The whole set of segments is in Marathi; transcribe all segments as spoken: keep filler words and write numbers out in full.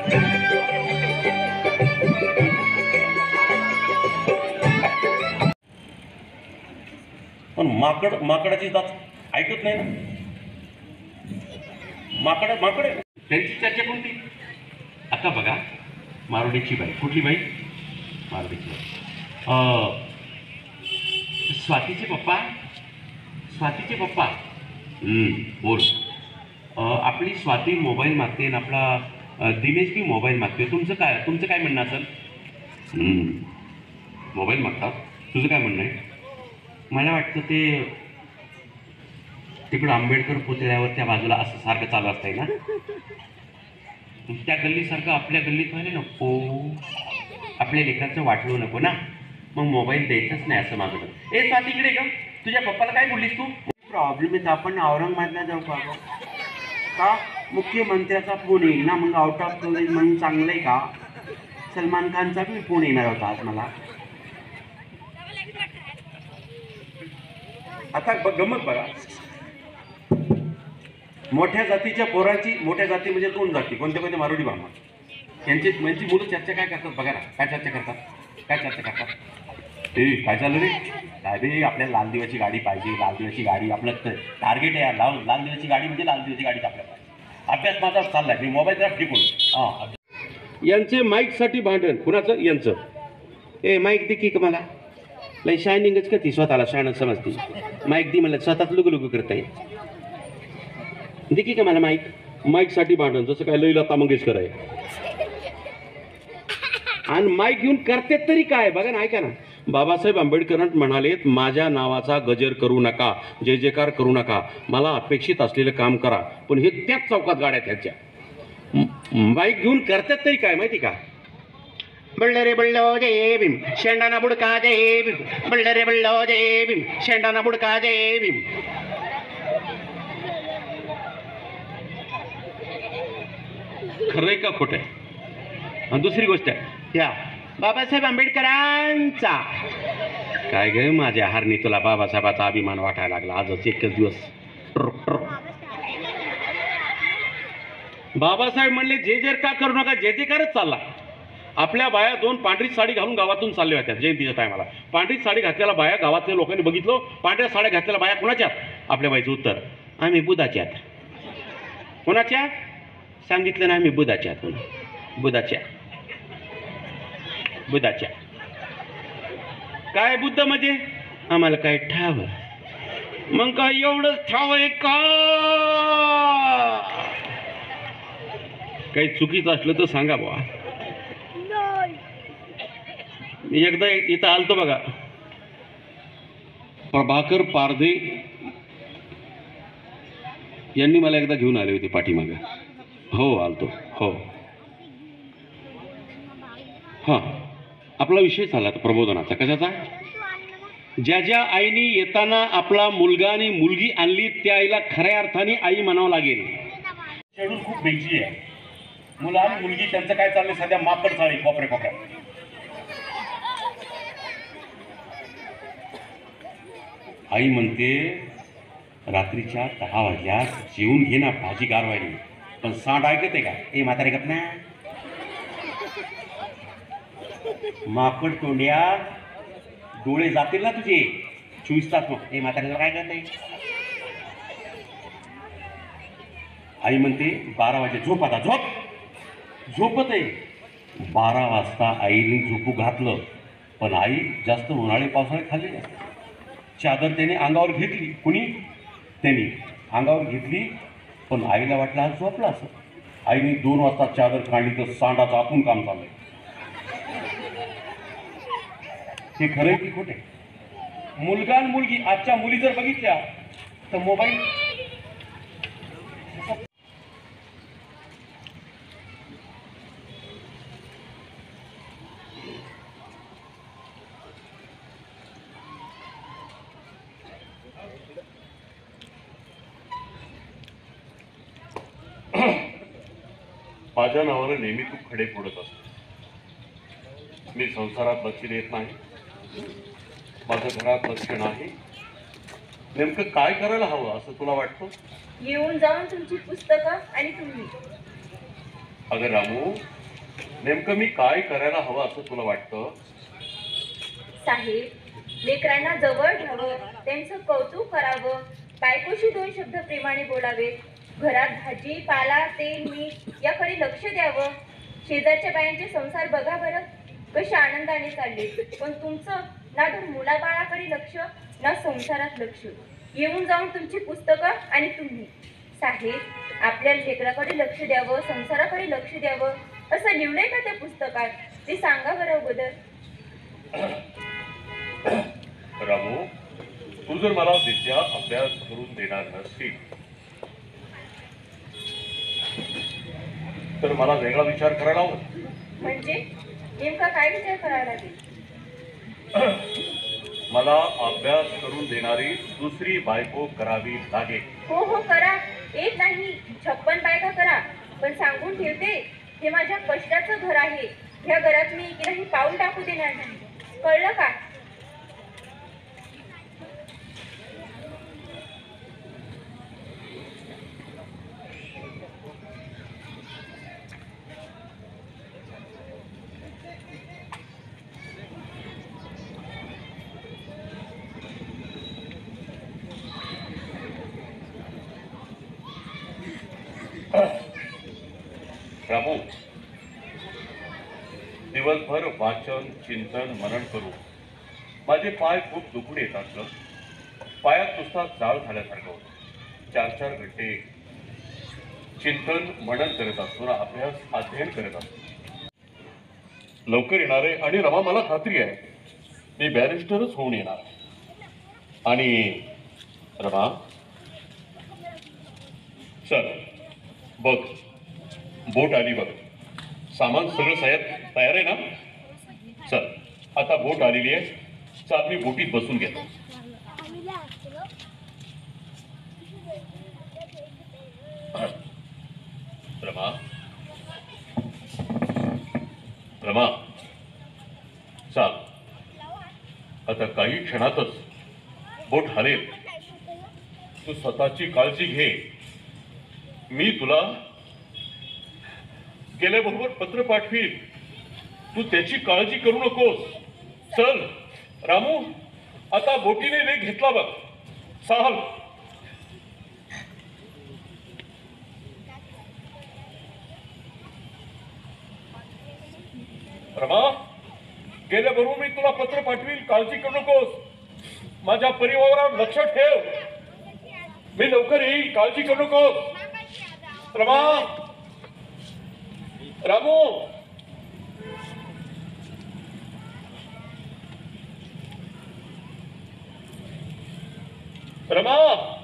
पण माकड माकडाची जात ऐकत नाही ना. माकड माकड त्यांची चर्चा कोणती? आता बघा, मारुडीची बाई. कुठली बाई? मारुडीची बाई. स्वातीचे पप्पा. स्वातीचे पप्पा बोल. आपली स्वाती मोबाईल मागते आणि आपला दिनेश बी मोबाईल मागते. तुमचं काय तुमचं काय म्हणणं असेल? मोबाईल मागतात. तुझं काय म्हणणं आहे? मला वाटतं ते तिकडं आंबेडकर पुतळ्यावर त्या बाजूला असं सारखं चालू असतंय ना. त्या गल्लीसारखं आपल्या गल्लीत व्हायला नको. आपल्या लेकरांचं वाटलं नको ना. मग मोबाईल द्यायचाच नाही असं माझं. ए स्वाती इकडे का? तुझ्या पप्पाला काय बोललीस तू? प्रॉब्लेम आहे. आपण औरंगाबादला जाऊ का? का मुख्यमंत्र्याचा फोन येईल ना, मग आउट ऑफ स्टोरेज म्हणून चांगलं आहे का? सलमान खानचा बी फोन येणार होता आज मला. आता गमत बघा, मोठ्या जातीच्या पोरांची, मोठ्या जाती म्हणजे दोन जाती, कोणत्या कोणत्या? मारुडी ब्राह्मण. यांची यांची मुलं चर्चा काय करतात बघा ना. काय चर्चा करतात? काय चर्चा करतात? ए काय चालू रे? काय रे, आपल्याला लाल दिव्याची गाडी पाहिजे. लाल दिव्याची गाडी आपलं टार्गेट आहे. लाल लाल दिव्याची गाडी म्हणजे लाल दिव्याची गाडीच आपल्याला पाहिजे. अभ्यास माझा चाललाय. मी मोबाईल जरा ठीक होतो. हां, यांचे माईकसाठी भांडण. कुणाचं? यांचं. ए माईक दे की का मला. लई शायनिंगच का ती स्वतःला शायन समजते. माईक दी म्हणलं स्वतःच लुगू लुगू करता येईल. देखी का मला माईक. माईकसाठी भांडण. जसं काय लईलता मंगेशकर आहे. आणि माईक घेऊन करते तरी काय बघा ना. ऐका ना, बाबासाहेब आंबेडकर म्हणालेत, माझ्या नावाचा गजर करू नका, जय जयकार करू नका, मला अपेक्षित असलेलं काम करा. पण हे त्याच चौकात गाड्या त्याच्या माईक घेऊन करतात तरी काय माहिती का? बळ्ळ रे बळ्ळ जय भीम, शेंडाना बुडका जय भीम. बळ्ळ रे बळ्ळ जय भीम, शेंडाना बुडका जय भीम. खरंय का खोटं आहे? आणि दुसरी गोष्ट आहे, त्या बाबासाहेब आंबेडकरांचा काय ग माझ्या हारणी, तुला बाबासाहेबाचा अभिमान वाटायला लागला आजच एकच दिवस. बाबासाहेब म्हणले जे जे का करू नका, जे जे करत चालला. आपल्या बाया दोन पांढरी साडी घालून गावातून चालल्या होत्या जयंतीच्या टायमाला. पांढरी साडी घातलेल्या बाया गावातल्या लोकांनी बघितलं. पांढऱ्या साड्या घातलेल्या बाया कुणाच्यात? आपल्या बाईचं उत्तर, आम्ही बुधाच्यात. कोणाच्या? सांगितलं ना आम्ही बुधाच्यात. बुधाच्या बुधाच्या काय बुद्ध म्हणजे? आम्हाला काय ठाव. मग काय एवढंच ठाव आहे का? काही चुकीचं असलं तर सांगा बुवा. एकदा इथं आलतो बघा, प्रभाकर पारधे यांनी मला एकदा घेऊन आले होते पाठीमागे. हो आलतो. हो हां, आपला विषय झाला प्रबोधनाचा. कशाचा? ज्या ज्या आईने येताना आपला मुलगा आणि मुलगी आणली त्या आईला खऱ्या अर्थाने आई म्हणावं लागेल. शेड्यूल खूप बेंची आहे. मुलं आणि मुलगी त्यांचं काय चाललंय सध्या? माकड चाळी कोपरे कोपऱ्यात. आई म्हणते रात्रीच्या दहा वाजल्यास जेवून घे ना, भाजी गारवायली. पण सांड ऐकते का? ए म्हातारे गप ना. माकड तोंड्या, डोळे जातील ना तुझे चोवीस तास. मग हे म्हाताऱ्याला काय करते? आई म्हणते बारा वाजे झोप. आता झोप. झोपत आहे. बारा वाजता आईने झोपू घातलं, पण आई जास्त उन्हाळी पावसाळे खाल्ली नाही. चादर त्याने अंगावर घेतली. कुणी? त्यांनी अंगावर घेतली, पण आईला वाटलं आज झोपला असं. आईने दोन वाजता चादर काढली तर सांडाचं आतून काम चाललंय. हे खरंय की खोटे? मुलगा आणि मुलगी, आजच्या मुली जर बघितल्या तर मोबाईल. माझ्या नावानं नेहमी तू खडे फोडत असतो. मी संसारात लक्ष देत नाही, माझ्या घरात लक्ष नाही. नेमकं काय करायला हवं असं तुला वाटतं? येऊन जाऊन तुमची पुस्तकं आणि तुम्ही. अगं रामू, नेमकं मी काय करायला हवं असं तुला वाटतं? साहेब, लेकरांना जवळ घ्यावं, त्यांचं कौतुक करावं, बायकोशी दोन शब्द प्रेमाने बोलावे, घरात भाजी पाला तेल मीठ याकडे लक्ष द्यावं. शेजारच्या बायांचे संसार बघा बरं कसे आनंदाने चालले, पण तुमचं ना तर मुलाबाळाकडे लक्ष ना संसारात लक्ष. येऊन जाऊन तुमची पुस्तकं आणि तुम्ही. साहेब, आपल्या लेकराकडे लक्ष द्यावं, संसाराकडे लक्ष द्यावं असं लिहिलंय का त्या पुस्तकात? ते सांगा बरं अगोदर. रामू, तू जर मला विद्या अभ्यास करून देणार नसतील तर मला वेगळा विचार करायला हवा. म्हणजे नेमका काय विचार करायला लागेल? मला अभ्यास करून देणारी दुसरी बायको करावी लागेल. हो हो करा, एक नाही छप्पन बायका करा, पण सांगून ठेवते हे माझ्या कष्टाचं घर आहे. ह्या घरात मी एकीलाही पाऊल टाकू देणार नाही, कळलं का? रामू, दिवसभर वाचन चिंतन मनन करू माझे पाय खूप दुखून येतात ग. पायात नुसता जाळ झाल्यासारखं होतं. चार चार घंटे चिंतन मनन करत असतो ना, अभ्यास अध्ययन करत असतो. लवकर येणार आहे आणि रमा मला खात्री आहे मी बॅरिस्टरच होऊन येणार. आणि रमा, चल बघ बोट आली बघ. सामान सगळं तयार तयार आहे ना? चल आता बोट आलेली आहे. चल मी बोटीत बसून घेतो. रमा, रमा, चाल आता काही क्षणातच बोट हलेल. तू स्वतःची काळजी घे. मी तुला गेल्याबरोबर पत्र पाठवील. तू त्याची काळजी करू नकोस. चल रामू, आता बोटीने वेग घेतला बघ. साहल, रमा, गेल्याबरोबर मी तुला पत्र पाठवील. काळजी करू नकोस. माझ्या परिवारावर लक्ष ठेव. मी लवकर येईल. काळजी करू नकोस. रमा, रामू, रमा,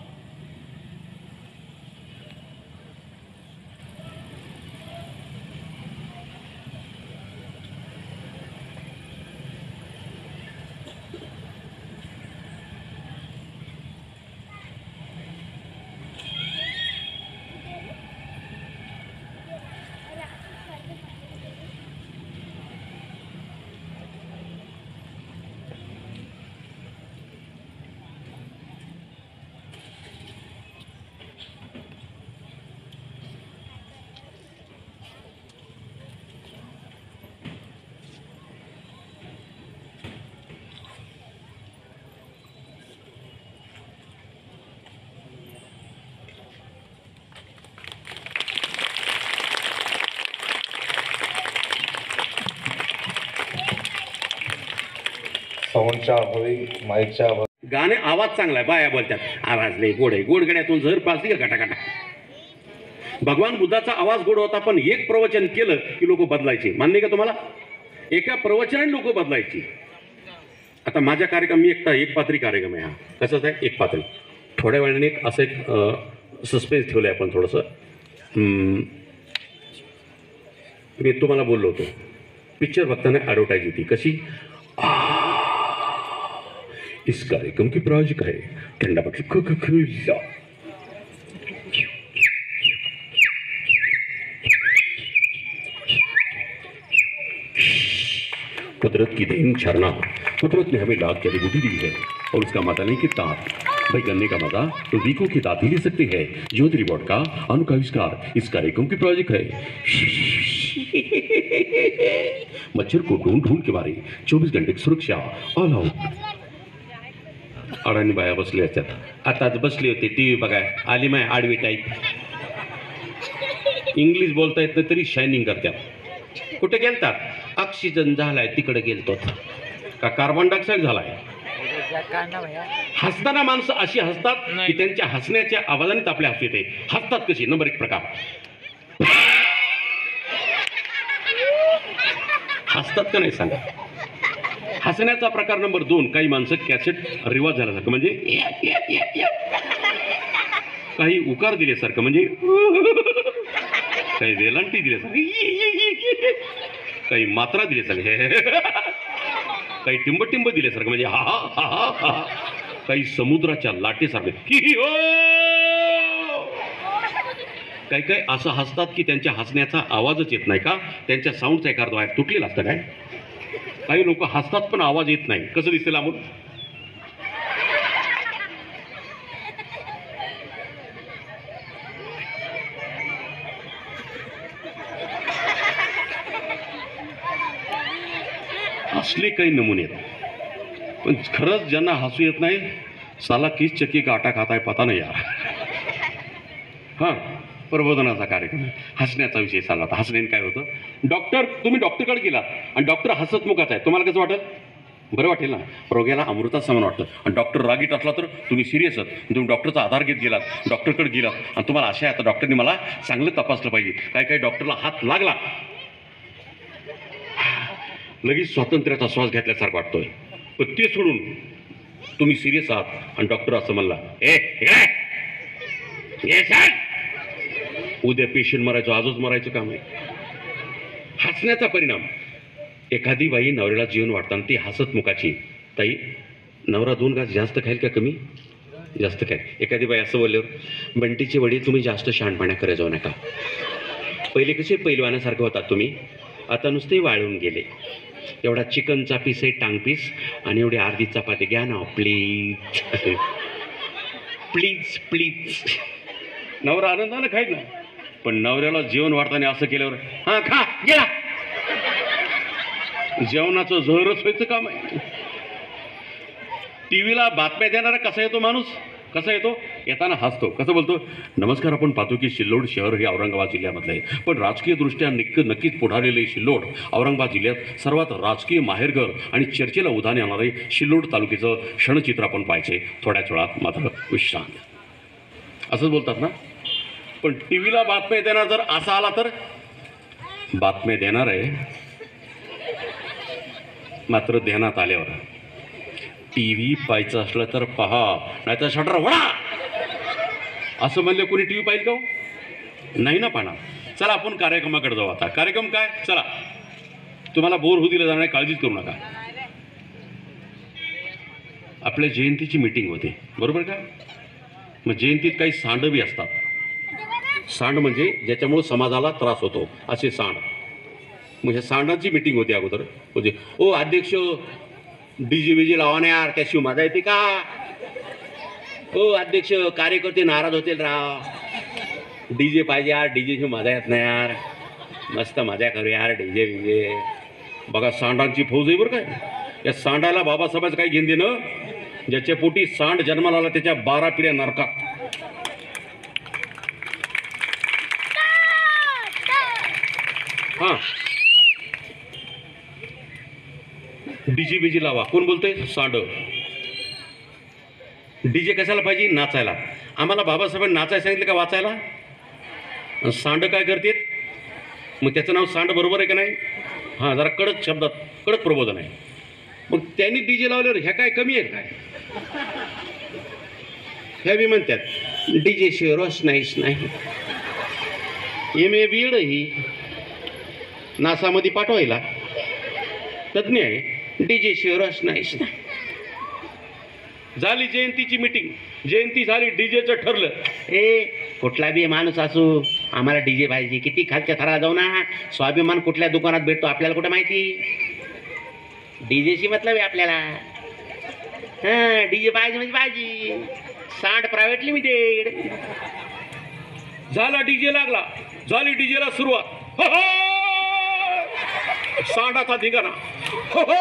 साऊंडच्या अभावी माईकच्या अभावी गाणे आवाज चांगला आहे. बाया बोलतात आवाज लय गोड आहे. गोड गड्यातून झर पासली का गटागटा. भगवान बुद्धाचा आवाज गोड होता, पण एक प्रवचन केलं की लोक बदलायचे. मान्य का तुम्हाला? एका प्रवचनाने लोक बदलायची. आता माझ्या कार्यक्रम मी एकटा एक पात्री कार्यक्रम आहे हा. कसंच आहे एक पात्री. थोड्या वेळाने एक असं एक सस्पेन्स ठेवलं आहे आपण थोडंसं. मी तुम्हाला बोललो होतो पिक्चर बघताना ॲडव्हर्टाईज होती कशी, इस कार्यक्रम की प्रायोजक है ठंडा पक्षी कोका-कोला. कुदरत की देन झरना. कुदरत ने हमें लाख जड़ी बूटी दी है और उसका मजा नहीं कि दांत. भाई करने का मजा तो वीको की दांत ही ले सकते हैं. ज्योति रिवॉर्ड का अनोखा आविष्कार इस कार्यक्रम की प्रायोजक है. मच्छर को ढूंढ ढूंढ के मारे चोवीस घंटे की सुरक्षा ऑल आउट. अडाणी बाया बसले असतात. आताच बसली होती टी व्ही बघाय, आली माय आडवी टाईप. इंग्लिश बोलता येत नाही तरी शायनिंग करतात. कुठे गेलतात? ऑक्सिजन झालाय तिकडे गेलतो का कार्बन डायऑक्साईड झालाय. हसताना माणसं अशी हसतात की त्यांच्या हसण्याच्या आवाजानेच आपल्या हसू येते. हसतात कशी? नंबर एक प्रकार हसतात का नाही सांगा. हसण्याचा प्रकार नंबर दोन, काही माणसं कॅसेट रिवाज झाल्यासारखं म्हणजे काही उकार दिल्यासारखं म्हणजे काही वेलांटी दिल्यासारखं, काही मात्रा दिल्यासारखं, काही टिंब-टिंब दिल्यासारखं म्हणजे हा हा हा हा हा, काही समुद्राच्या लाटेसारखं ही हो. काही काही असं हसतात की त्यांच्या हसण्याचा आवाजच येत नाही. का? त्यांच्या साऊंडचा एखादा वायर तुटलेला असतं काय. काही लोक हसतात पण आवाज येत नाही. कसं दिसतं लांबून? असले काही नमुने आहेत. पण खरंच ज्यांना हसू येत नाही, साला किस चक्की का आटा खाताय पता नाही यार. हां, प्रबोधनाचा कार्यक्रम, हसण्याचा विषय चालला होता. हसण्याने काय होतं? डॉक्टर, तुम्ही डॉक्टरकडे गेलात आणि डॉक्टर हसतमुखाचा आहे, तुम्हाला कसं वाटत? बरं वाटेल ना. रोग्याला अमृता समान वाटतं. आणि डॉक्टर रागीट असला तर तुम्ही सिरियस आहात. तुम्ही डॉक्टरचा आधार घेत गेलात, डॉक्टरकडे गेलात आणि तुम्हाला आशा आहे आता डॉक्टरने मला चांगलं तपासलं पाहिजे. काय काही डॉक्टरला हात लागला लगेच स्वातंत्र्याचा श्वास घेतल्यासारखं वाटतोय. पण ते सोडून तुम्ही सिरियस आहात आणि डॉक्टर असं म्हणला, ए हे सांग, उद्या पेशंट मरायचं, आजच मरायचं काम आहे. हसण्याचा परिणाम. एखादी बाई नवऱ्याला जीवन वाटताना ती हसत मुखाची. ताई, नवरा दोन घास जास्त खाईल का कमी? जास्त खाईल. एखादी बाई असं बोलल्यावर, बंटीचे वडील तुम्ही जास्त शहाणपणा करत जाऊ नका. पहिले कसे पैलवानासारखं होतात तुम्ही, आता नुसते वाळून गेले. एवढा चिकनचा पीस आहे, टांग पीस, आणि एवढी अर्धी चपाती घ्या ना प्लीज. Please please. नवरा आनंदानं खाईल ना. पण नवऱ्याला जेवण वाढताना असं केल्यावर, हा खा गेला, जेवणाचं जहरच व्हायचं काम आहे. टीव्हीला बातम्या देणारा कसा येतो माणूस? कसा येतो? येताना हसतो. कसं बोलतो? नमस्कार, आपण पाहतो की सिल्लोड शहर हे औरंगाबाद जिल्ह्यामधलं आहे, पण राजकीयदृष्ट्या निक नक्कीच पुढारलेले सिल्लोड औरंगाबाद जिल्ह्यात सर्वात राजकीय माहेरघर आणि चर्चेला उधाण येणारे सिल्लोड तालुक्याचं क्षणचित्र आपण पाहायचे. थोड्याच वेळात मात्र विश्रांत. असंच बोलतात ना. पण टी व्हीला बातम्या देणार जर असा आला तर, बातम्या देणार आहे मात्र ध्यानात आल्यावर, टी व्ही पाहायचं असलं तर पहा, नाही तर शटर वडा, असं म्हणलं कोणी टी व्ही पाहिजे का? नाही ना पाहणार. चला आपण कार्यक्रमाकडे जाऊ आता. कार्यक्रम काय? चला, तुम्हाला बोर होऊ दिलं जाणार नाही, काळजीच करू नका. आपल्या जयंतीची मीटिंग होते, बरोबर का? मग जयंतीत काही सांडवी असतात. सांड म्हणजे ज्याच्यामुळे समाजाला त्रास होतो, असे सांड. मग ह्या सांडांची मीटिंग होती अगोदर. म्हणजे ओ अध्यक्ष, डीजे विजे लावा ना यार, त्याशिवाय मजा येते का? ओ अध्यक्ष, कार्यकर्ते नाराज होतील राव, डीजे पाहिजे यार, डीजेची मजा येत नाही यार, मस्त मजा करू यार डीजे विजे. बघा, सांडांची फौज आहे बरं काय. या सांडाला बाबासाहेबांचं काही घेऊन देणं? ज्याच्या पोटी सांड जन्माला आला त्याच्या बारा पिढ्या नरकात. हा, डीजे बीजे लावा. कोण बोलतोय? सांड. डीजे कशाला पाहिजे? नाचायला. आम्हाला बाबासाहेबांनी नाचायला सांगितलं का वाचायला? आणि सांड काय करते? मग त्याचं नाव सांड बरोबर आहे का नाही? हां, जरा कडक शब्दात, कडक प्रबोधन आहे. मग त्यांनी डीजे लावल्यावर ह्या काय कमी आहे काय? ह्या बी म्हणतात डीजे शिवाय रोष नाहीच नाही. एम ए बी एड ही नासामध्ये पाठवायला तज्ज्ञ आहे. डीजे शिवाय रोष नाहीच नाही. झाली जयंतीची मीटिंग, जयंती झाली, डीजेचं ठरलं. ए कुठला बी माणूस असू, आम्हाला डीजे पाहिजे. किती खालच्या थराला जाऊ ना, स्वाभिमान कुठल्या दुकानात भेटतो आपल्याला कुठं माहिती? डीजेशी मतलब आहे आपल्याला. हां, डीजे पाहिजे म्हणजे पाहिजे. सांड प्रायव्हेट लिमिटेड. झाला डीजे लागला, झाली डीजेला सुरुवात. हो हो सांडाचा धिंगाणा. हो हो.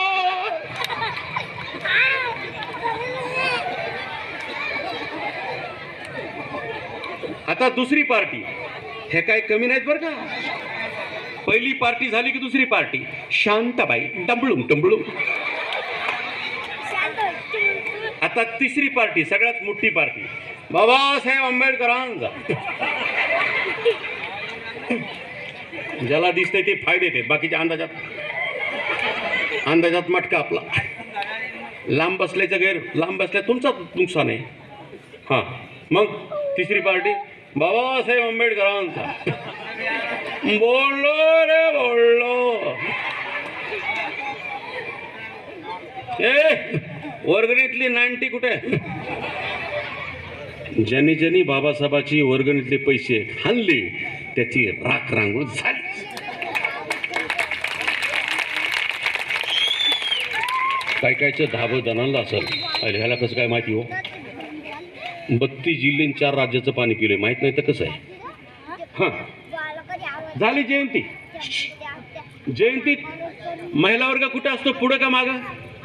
आता दुसरी पार्टी. हे काय कमी नाहीत बरं का. पहिली पार्टी झाली की दुसरी पार्टी. शांताबाई टंबळूम टंबळूम. आता तिसरी पार्टी, सगळ्यात मोठी पार्टी, बाबासाहेब आंबेडकरांचा. ज्याला दिसतंय ते फायदे देते, बाकीच्या अंदाजात अंदाजात मटका आपला. लांब बसल्याचं गैर, लांब बसल्या तुमचं नुकसान आहे. हां, मग तिसरी पार्टी बाबासाहेब आंबेडकरांचा. बोललो रे बोललो. ए वर्गणीतली नाईन्टी कुठे. ज्यांनी ज्यांनी बाबासाहेबाची वर्गणीतले पैसे खाल्ले त्याची राख रांगोळ झाली. काय कायचं धाबं दणाला असेल, ह्याला कसं काय माहिती हो. बत्तीस जिल्हे चार राज्याचं पाणी पिलंय, माहित नाही तर कसं आहे. हां, झाली जयंती. जयंतीत महिला वर्ग कुठे असतो, पुढं का मागं.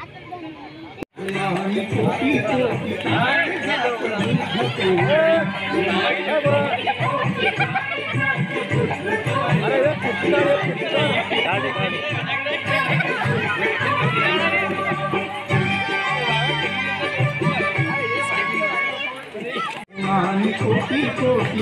कोटी कोटी